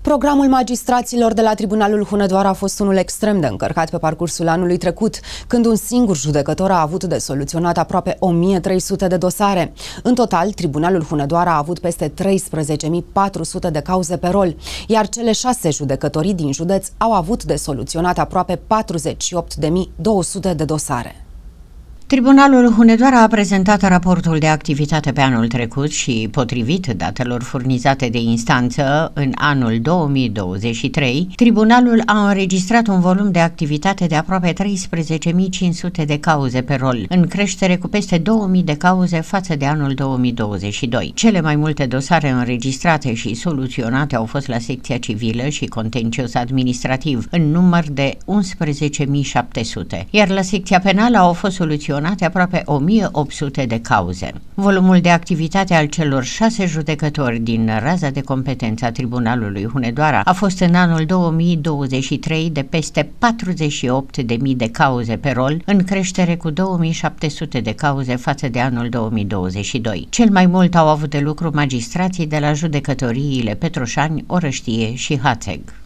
Programul magistraților de la Tribunalul Hunedoara a fost unul extrem de încărcat pe parcursul anului trecut, când un singur judecător a avut de soluționat aproape 1300 de dosare. În total, Tribunalul Hunedoara a avut peste 13.400 de cauze pe rol, iar cele 6 judecătorii din județ au avut de soluționat aproape 48.200 de dosare. Tribunalul Hunedoara a prezentat raportul de activitate pe anul trecut și, potrivit datelor furnizate de instanță, în anul 2023, tribunalul a înregistrat un volum de activitate de aproape 13.500 de cauze pe rol, în creștere cu peste 2.000 de cauze față de anul 2022. Cele mai multe dosare înregistrate și soluționate au fost la secția civilă și contencios administrativ, în număr de 11.700, iar la secția penală au fost soluționate aproape 1800 de cauze. Volumul de activitate al celor 6 judecători din raza de competență a Tribunalului Hunedoara a fost în anul 2023 de peste 48.000 de cauze pe rol, în creștere cu 2700 de cauze față de anul 2022. Cel mai mult au avut de lucru magistrații de la judecătoriile Petroșani, Orăștie și Hațeg.